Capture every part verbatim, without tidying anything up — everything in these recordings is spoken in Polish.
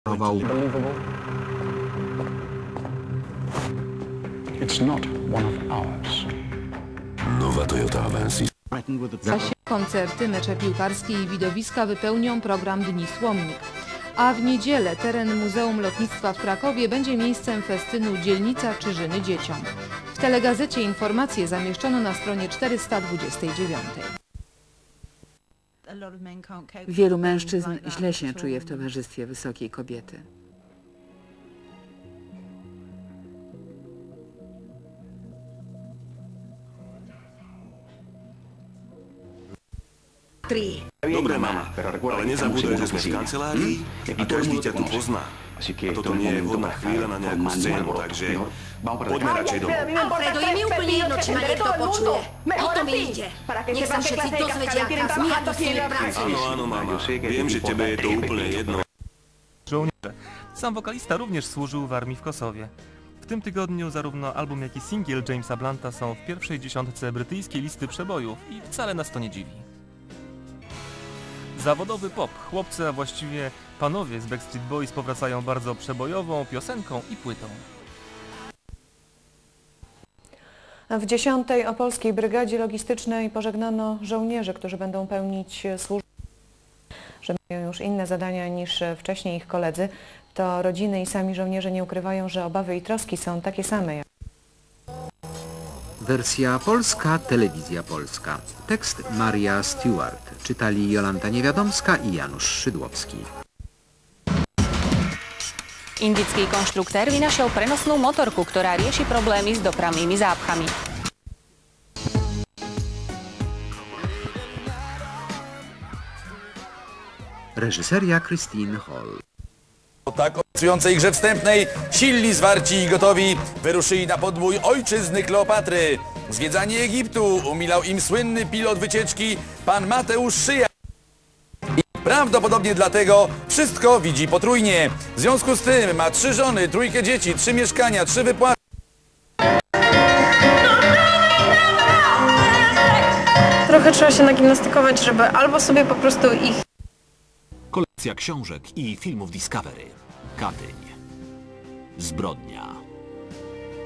Nowa Toyota Avensis. Koncerty, mecze piłkarskie i widowiska wypełnią program Dni Słomnik. A w niedzielę teren Muzeum Lotnictwa w Krakowie będzie miejscem festynu Dzielnica Czyżyny dzieciom. W telegazecie informacje zamieszczono na stronie czterysta dwudziestej dziewiątej. Wielu mężczyzn źle się czuje w towarzystwie wysokiej kobiety. Dobre, mama, ale nezabúdaj, že sme v kancelárii a každý ťa tu pozná. A toto nie je vhodná chvíľa na nejakú scénu, takže poďme radšej domov. Alfredo, je mi úplne jedno, či ma niekto počuje. O to mi ide. Nech sa všetci dozvedia, aká zmia tu s nimi pracuješ. Áno, áno, mama, viem, že tebe je to úplne jedno. Żołnierze. Sam wokalista również służył w armii w Kosowie. W tym tygodniu zarówno album, jak i singiel Jamesa Blunta są w pierwszej dziesiątce brytyjskiej listy przebojów i wcale nas to nie dziwi. Zawodowy pop, chłopcy, a właściwie panowie z Backstreet Boys powracają bardzo przebojową piosenką i płytą. W dziesiątej Opolskiej Brygadzie Logistycznej pożegnano żołnierzy, którzy będą pełnić służbę, że mają już inne zadania niż wcześniej ich koledzy. To rodziny i sami żołnierze nie ukrywają, że obawy i troski są takie same jak... Wersja polska, telewizja polska. Tekst Maria Stewart. Czytali Jolanta Niewiadomska i Janusz Szydłowski. Indický konštruktér vynašiel prenosnú motorku, ktorá rieši problémy s dopravnými zápchami. Reżyseria Christine Hall. Po tak obiecującej grze wstępnej silni, zwarci i gotowi wyruszyli na podbój ojczyzny Kleopatry. Zwiedzanie Egiptu umilał im słynny pilot wycieczki pan Mateusz Szyja. I prawdopodobnie dlatego wszystko widzi potrójnie. W związku z tym ma trzy żony, trójkę dzieci, trzy mieszkania, trzy wypłaty. Trochę trzeba się nagimnastykować, żeby albo sobie po prostu ich... Kolekcja książek i filmów Discovery. Katyń. Zbrodnia.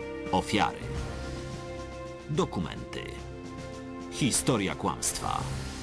Ofiary. Dokumenty. Historia kłamstwa.